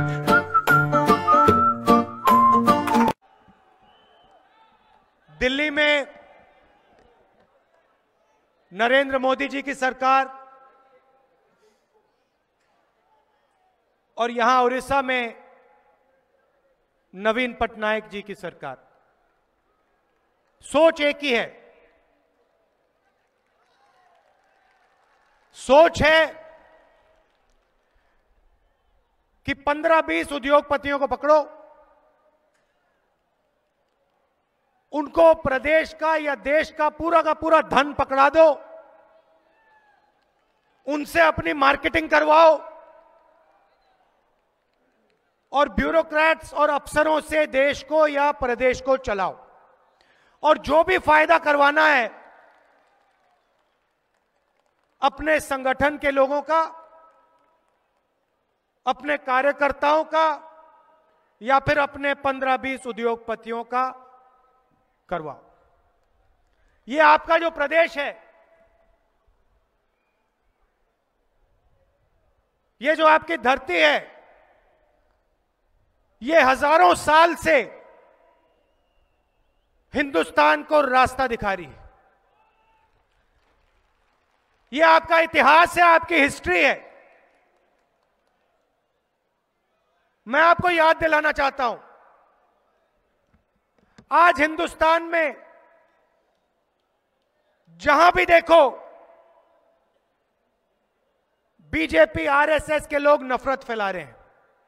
दिल्ली में नरेंद्र मोदी जी की सरकार और यहां उड़ीसा में नवीन पटनायक जी की सरकार, सोच एक ही है। सोच है कि 15-20 उद्योगपतियों को पकड़ो, उनको प्रदेश का या देश का पूरा धन पकड़ा दो, उनसे अपनी मार्केटिंग करवाओ और ब्यूरोक्रेट्स और अफसरों से देश को या प्रदेश को चलाओ, और जो भी फायदा करवाना है अपने संगठन के लोगों का, अपने कार्यकर्ताओं का, या फिर अपने 15-20 उद्योगपतियों का करवाओ। ये आपका जो प्रदेश है, ये जो आपकी धरती है, ये हजारों साल से हिंदुस्तान को रास्ता दिखा रही है। ये आपका इतिहास है, आपकी हिस्ट्री है। मैं आपको याद दिलाना चाहता हूं, आज हिंदुस्तान में जहां भी देखो बीजेपी आरएसएस के लोग नफरत फैला रहे हैं।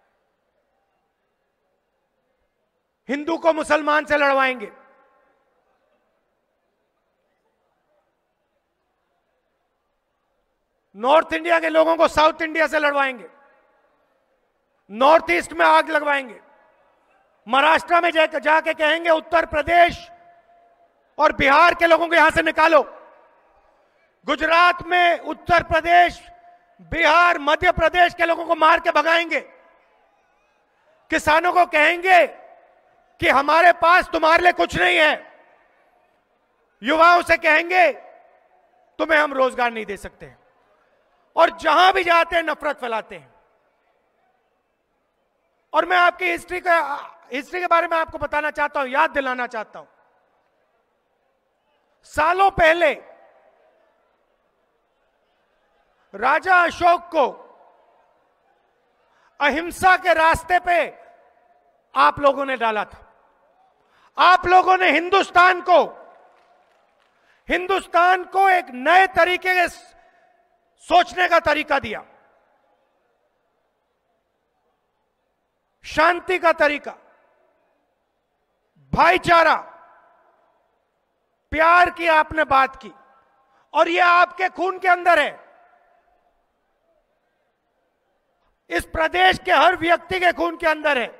हिंदू को मुसलमान से लड़वाएंगे, नॉर्थ इंडिया के लोगों को साउथ इंडिया से लड़वाएंगे, नॉर्थ ईस्ट में आग लगवाएंगे, महाराष्ट्र में जाके कहेंगे उत्तर प्रदेश और बिहार के लोगों को यहां से निकालो, गुजरात में उत्तर प्रदेश, बिहार, मध्य प्रदेश के लोगों को मार के भगाएंगे, किसानों को कहेंगे कि हमारे पास तुम्हारे लिए कुछ नहीं है, युवाओं से कहेंगे तुम्हें हम रोजगार नहीं दे सकते, और जहां भी जाते हैं नफरत फैलाते हैं। और मैं आपकी हिस्ट्री के बारे में आपको बताना चाहता हूं, याद दिलाना चाहता हूं। सालों पहले राजा अशोक को अहिंसा के रास्ते पे आप लोगों ने डाला था। आप लोगों ने हिंदुस्तान को एक नए तरीके के सोचने का तरीका दिया, शांति का तरीका, भाईचारा, प्यार की आपने बात की, और यह आपके खून के अंदर है। इस प्रदेश के हर व्यक्ति के खून के अंदर है।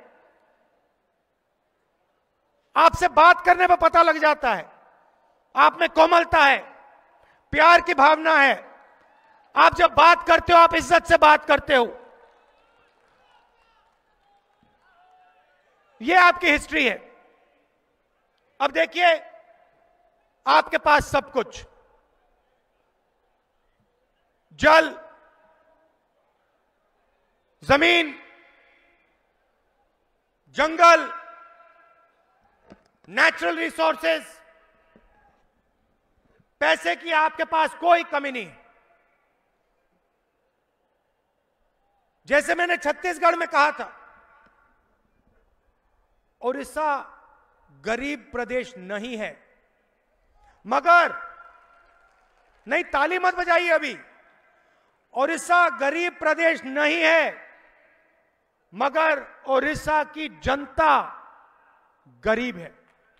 आपसे बात करने पर पता लग जाता है, आप में कोमलता है, प्यार की भावना है। आप जब बात करते हो, आप इज्जत से बात करते हो। यह आपकी हिस्ट्री है। अब देखिए, आपके पास सब कुछ, जल, जमीन, जंगल, नेचुरल रिसोर्सेज, पैसे की आपके पास कोई कमी नहीं। जैसे मैंने छत्तीसगढ़ में कहा था, उड़ीसा गरीब प्रदेश नहीं है, मगर नहीं, ताली मत बजाइए अभी। उड़ीसा गरीब प्रदेश नहीं है, मगर उड़ीसा की जनता गरीब है,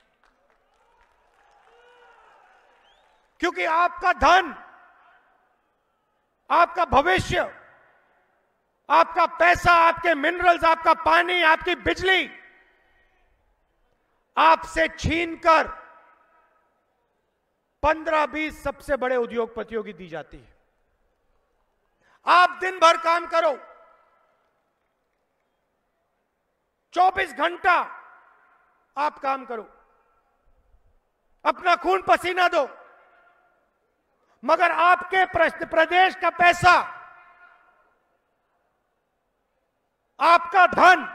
क्योंकि आपका धन, आपका भविष्य, आपका पैसा, आपके मिनरल्स, आपका पानी, आपकी बिजली आपसे छीनकर 15-20 सबसे बड़े उद्योगपतियों की दी जाती है। आप दिन भर काम करो, 24 घंटा आप काम करो, अपना खून पसीना दो, मगर आपके प्रदेश का पैसा आपका धन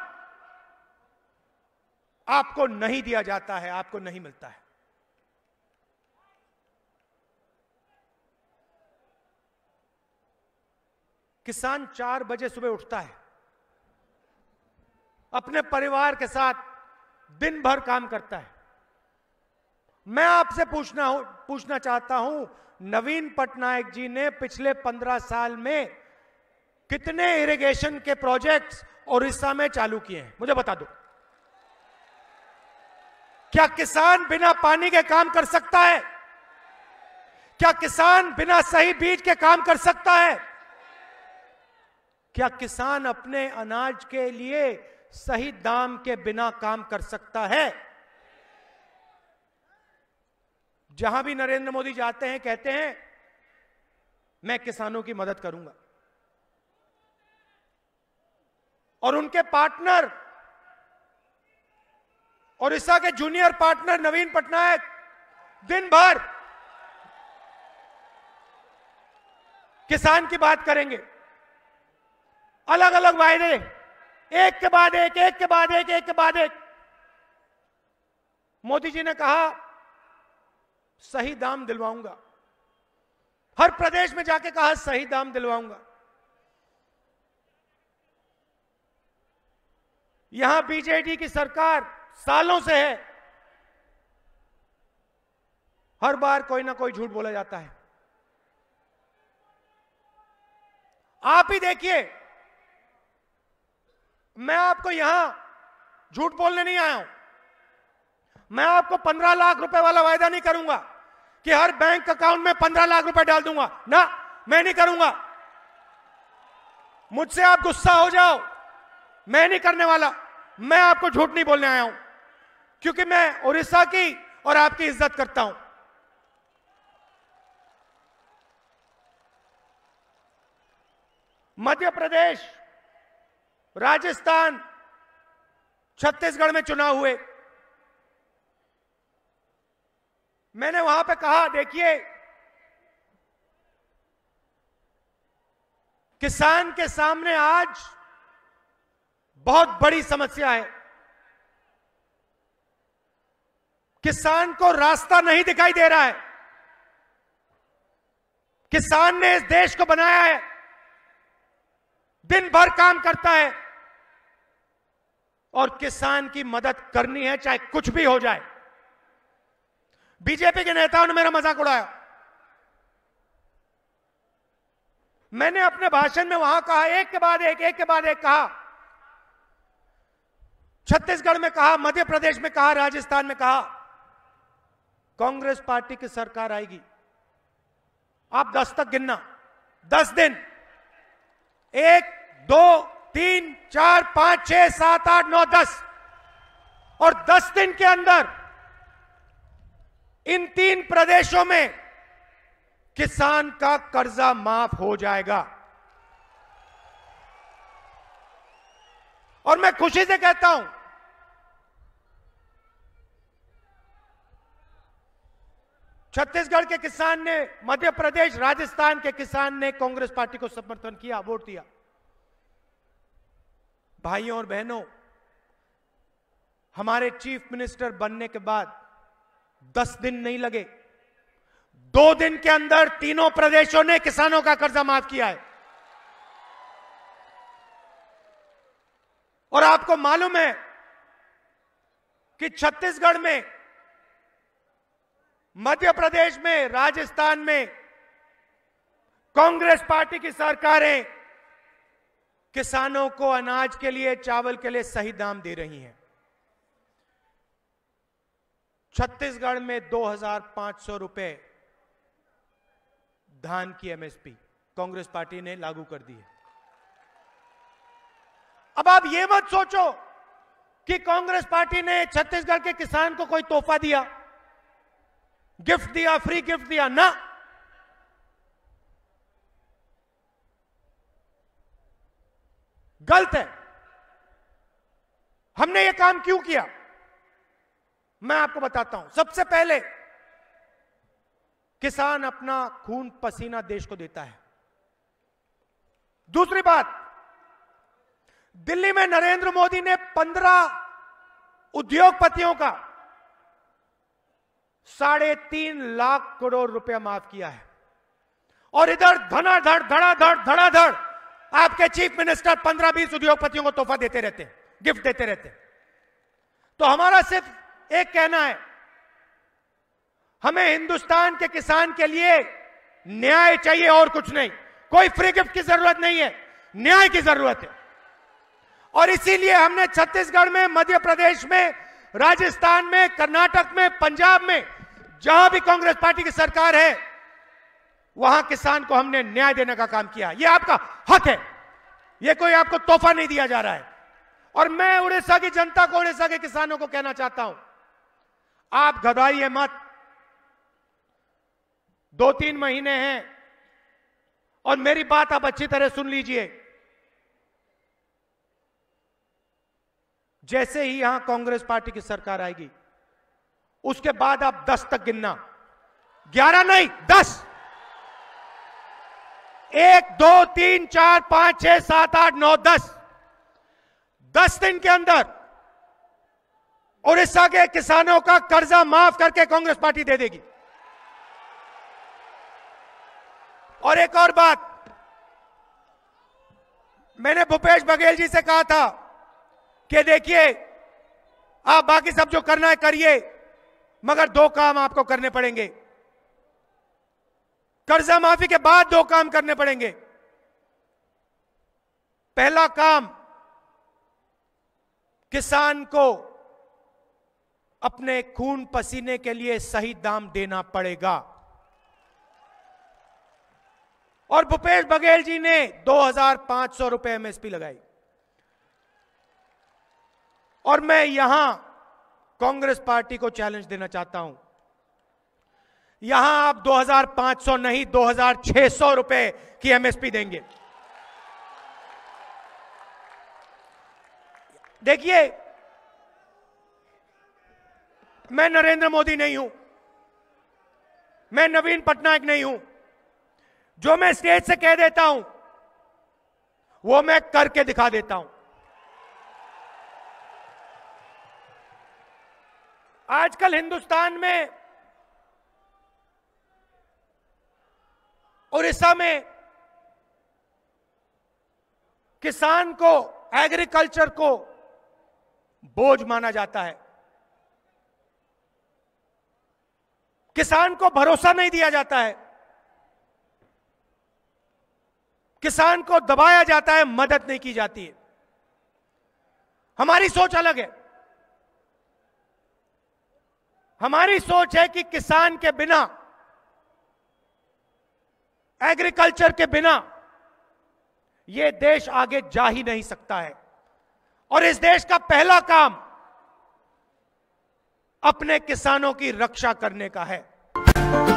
आपको नहीं दिया जाता है, आपको नहीं मिलता है। किसान 4 बजे सुबह उठता है, अपने परिवार के साथ दिन भर काम करता है। मैं आपसे पूछना चाहता हूं, नवीन पटनायक जी ने पिछले 15 साल में कितने इरिगेशन के प्रोजेक्ट्स उड़ीसा में चालू किए हैं? मुझे बता दो। क्या किसान बिना पानी के काम कर सकता है? क्या किसान बिना सही बीज के काम कर सकता है? क्या किसान अपने अनाज के लिए सही दाम के बिना काम कर सकता है? जहां भी नरेंद्र मोदी जाते हैं कहते हैं मैं किसानों की मदद करूंगा, और उनके पार्टनर उड़ीसा के जूनियर पार्टनर नवीन पटनायक दिन भर किसान की बात करेंगे। अलग अलग वायदे, एक के बाद एक, एक के बाद एक, एक के बाद एक। मोदी जी ने कहा सही दाम दिलवाऊंगा, हर प्रदेश में जाके कहा सही दाम दिलवाऊंगा। यहां बीजेडी की सरकार सालों से है, हर बार कोई ना कोई झूठ बोला जाता है। आप ही देखिए, मैं आपको यहां झूठ बोलने नहीं आया हूं। मैं आपको 15 लाख रुपए वाला वायदा नहीं करूंगा कि हर बैंक अकाउंट में 15 लाख रुपए डाल दूंगा ना, मैं नहीं करूंगा। मुझसे आप गुस्सा हो जाओ, मैं नहीं करने वाला। मैं आपको झूठ नहीं बोलने आया हूं, क्योंकि मैं उड़ीसा की और आपकी इज्जत करता हूं। मध्य प्रदेश, राजस्थान, छत्तीसगढ़ में चुनाव हुए। मैंने वहां पे कहा देखिए, किसान के सामने आज बहुत बड़ी समस्या है। किसान को रास्ता नहीं दिखाई दे रहा है। किसान ने इस देश को बनाया है, दिन भर काम करता है, और किसान की मदद करनी है चाहे कुछ भी हो जाए। बीजेपी के नेताओं ने मेरा मजाक उड़ाया। मैंने अपने भाषण में वहां कहा, एक के बाद एक, एक के बाद एक कहा। छत्तीसगढ़ में कहा, मध्य प्रदेश में कहा, राजस्थान में कहा, कांग्रेस पार्टी की सरकार आएगी। आप 10 तक गिनना, 10 दिन, 1 2 3 4 5 6 7 8 9 10, और 10 दिन के अंदर इन 3 प्रदेशों में किसान का कर्जा माफ हो जाएगा। और मैं खुशी से कहता हूं, छत्तीसगढ़ के किसान ने, मध्य प्रदेश, राजस्थान के किसान ने कांग्रेस पार्टी को समर्थन किया, वोट दिया। भाइयों और बहनों, हमारे चीफ मिनिस्टर बनने के बाद 10 दिन नहीं लगे, 2 दिन के अंदर तीनों प्रदेशों ने किसानों का कर्जा माफ किया है। और आपको मालूम है कि छत्तीसगढ़ में, मध्य प्रदेश में, राजस्थान में कांग्रेस पार्टी की सरकारें किसानों को अनाज के लिए, चावल के लिए सही दाम दे रही हैं। छत्तीसगढ़ में 2500 रुपए धान की एमएसपी कांग्रेस पार्टी ने लागू कर दी है। अब आप ये मत सोचो कि कांग्रेस पार्टी ने छत्तीसगढ़ के किसान को कोई तोहफा दिया, गिफ्ट दिया, फ्री गिफ्ट दिया, ना। गलत है। हमने यह काम क्यों किया, मैं आपको बताता हूं। सबसे पहले, किसान अपना खून पसीना देश को देता है। दूसरी बात, दिल्ली में नरेंद्र मोदी ने 15 उद्योगपतियों का 3.5 लाख करोड़ रुपया माफ किया है। और इधर धड़ाधड़ आपके चीफ मिनिस्टर 15-20 उद्योगपतियों को तोहफा देते रहते हैं, गिफ्ट देते रहते हैं। तो हमारा सिर्फ एक कहना है, हमें हिंदुस्तान के किसान के लिए न्याय चाहिए और कुछ नहीं। कोई फ्री गिफ्ट की जरूरत नहीं है, न्याय की जरूरत है। और इसीलिए हमने छत्तीसगढ़ में, मध्य प्रदेश में, राजस्थान में, कर्नाटक में, पंजाब में, जहां भी कांग्रेस पार्टी की सरकार है, वहां किसान को हमने न्याय देने का काम किया। यह आपका हक है, यह कोई आपको तोहफा नहीं दिया जा रहा है। और मैं उड़ीसा की जनता को, उड़ीसा के किसानों को कहना चाहता हूं, आप घबराइए मत। 2-3 महीने हैं और मेरी बात आप अच्छी तरह सुन लीजिए। जैसे ही यहां कांग्रेस पार्टी की सरकार आएगी, उसके बाद आप 10 तक गिनना, 11 नहीं 10। 1 2 3 4 5 6 7 8 9 10 10 दिन के अंदर उड़ीसा के किसानों का कर्जा माफ करके कांग्रेस पार्टी दे देगी। और एक और बात, मैंने भूपेश बघेल जी से कहा था कि देखिए, आप बाकी सब जो करना है करिए, मगर 2 काम आपको करने पड़ेंगे। कर्जा माफी के बाद 2 काम करने पड़ेंगे। पहला काम, किसान को अपने खून पसीने के लिए सही दाम देना पड़ेगा। और भूपेश बघेल जी ने 2500 रुपए एमएसपी लगाई। और मैं यहां कांग्रेस पार्टी को चैलेंज देना चाहता हूं, यहां आप 2500 नहीं 2600 रुपए की एमएसपी देंगे। देखिए, मैं नरेंद्र मोदी नहीं हूं, मैं नवीन पटनायक नहीं हूं। जो मैं स्टेज से कह देता हूं वो मैं करके दिखा देता हूं। आजकल हिंदुस्तान में, उड़ीसा में किसान को, एग्रीकल्चर को बोझ माना जाता है। किसान को भरोसा नहीं दिया जाता है, किसान को दबाया जाता है, मदद नहीं की जाती है। हमारी सोच अलग है। हमारी सोच है कि किसान के बिना, एग्रीकल्चर के बिना यह देश आगे जा ही नहीं सकता है। और इस देश का पहला काम अपने किसानों की रक्षा करने का है।